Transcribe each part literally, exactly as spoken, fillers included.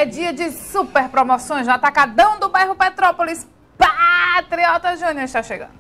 É dia de super promoções no Atacadão do bairro Petrópolis. Patriota Júnior está chegando.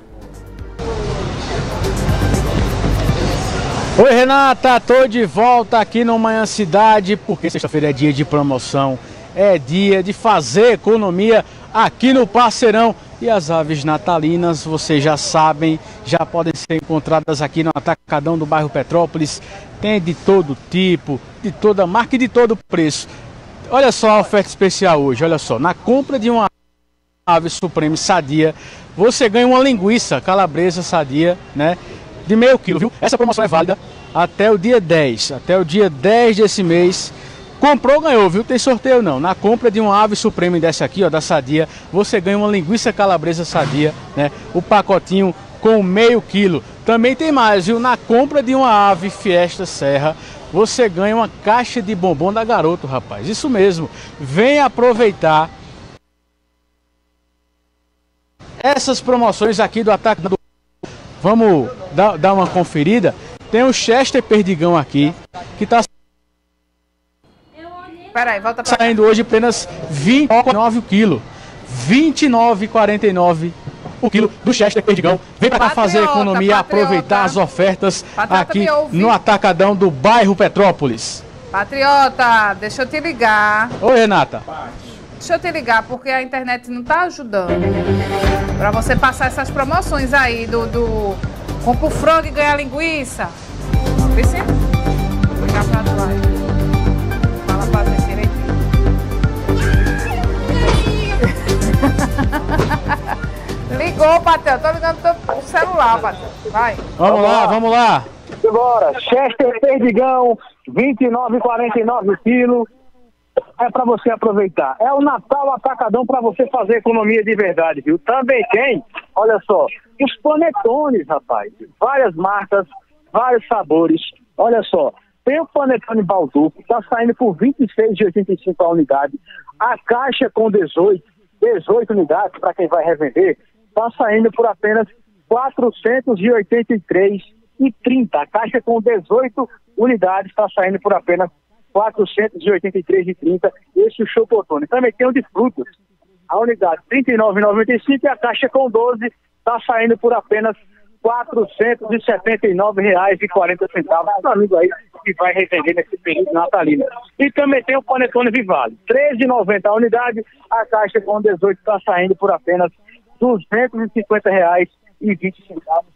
Oi, Renata, tô de volta aqui no Manhã Cidade, porque sexta-feira é dia de promoção, é dia de fazer economia aqui no Parceirão. E as aves natalinas, vocês já sabem, já podem ser encontradas aqui no Atacadão do bairro Petrópolis. Tem de todo tipo, de toda marca e de todo preço. Olha só a oferta especial hoje, olha só, na compra de uma ave suprema sadia, você ganha uma linguiça calabresa sadia, né? De meio quilo, viu? Essa promoção é válida até o dia dez, até o dia dez desse mês. Comprou, ganhou, viu? Tem sorteio não. Na compra de uma ave suprema dessa aqui, ó, da Sadia, você ganha uma linguiça calabresa sadia, né? O pacotinho com meio quilo. Também tem mais, viu? Na compra de uma ave Fiesta Serra, você ganha uma caixa de bombom da Garoto, rapaz. Isso mesmo. Vem aproveitar essas promoções aqui do Atacadão do... Vamos dar, dar uma conferida. Tem o Chester Perdigão aqui, que tá Peraí, volta pra saindo cá. Hoje apenas vinte e nove o quilo. vinte e nove reais e quarenta e nove centavos o quilo do Chester Perdigão. Vem pra cá fazer economia, patriota. Aproveitar as ofertas patriota aqui no Atacadão do bairro Petrópolis. Patriota, deixa eu te ligar. Oi, Renata. Deixa eu te ligar, porque a internet não tá ajudando. Pra você passar essas promoções aí do... do... compra o frango e ganha linguiça. Vê se... Vou ligar pra lá. Fala pra você direitinho. Ligou, Patel. Tô ligando pro celular, Patel. Vai. Vamos, vamos lá, lá, vamos lá. Bora. Chester Perdigão, vinte e nove reais e quarenta e nove centavos o quilo. É para você aproveitar. É o Natal Atacadão para você fazer economia de verdade, viu? Também tem, olha só, os panetones, rapaz. Várias marcas, vários sabores. Olha só, tem o panetone Balduco, tá saindo por vinte e seis reais e oitenta e cinco centavos a unidade. A caixa com dezoito, dezoito unidades, para quem vai revender, tá saindo por apenas quatrocentos e oitenta e três reais e trinta centavos. A caixa com dezoito unidades está saindo por apenas quatrocentos e oitenta e três reais e trinta centavos. Esse é o Chocotone. Também tem o de frutas. A unidade trinta e nove reais e noventa e cinco centavos e a caixa com doze está saindo por apenas quatrocentos e setenta e nove reais e quarenta centavos. Meu amigo aí que vai revender nesse período natalino. E também tem o Panetone Vivale. treze reais e noventa centavos a unidade. A caixa com dezoito está saindo por apenas duzentos e cinquenta reais e vinte centavos.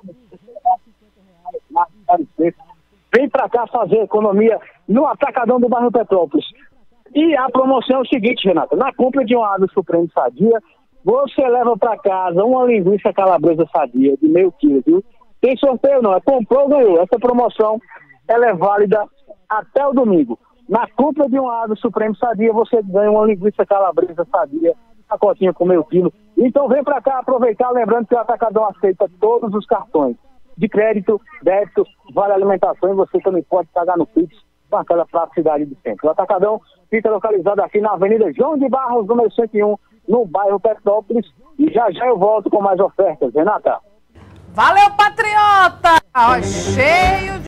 Vem pra cá fazer economia no Atacadão do bairro Petrópolis. E a promoção é o seguinte, Renata. Na compra de uma ave suprema sadia, você leva pra casa uma linguiça calabresa sadia de meio quilo, viu? Tem sorteio não, é comprou, ganhou. Essa promoção ela é válida até o domingo. Na compra de uma ave suprema sadia, você ganha uma linguiça calabresa sadia, pacotinha com meio quilo. Então vem pra cá aproveitar, lembrando que o Atacadão aceita todos os cartões de crédito, débito, vale alimentação, e você também pode pagar no Pix com aquela praticidade de sempre. O Atacadão fica localizado aqui na Avenida João de Barros, número cento e um, no bairro Petrópolis. E já já eu volto com mais ofertas. Renata. Valeu, Patriota! Ó, cheio de...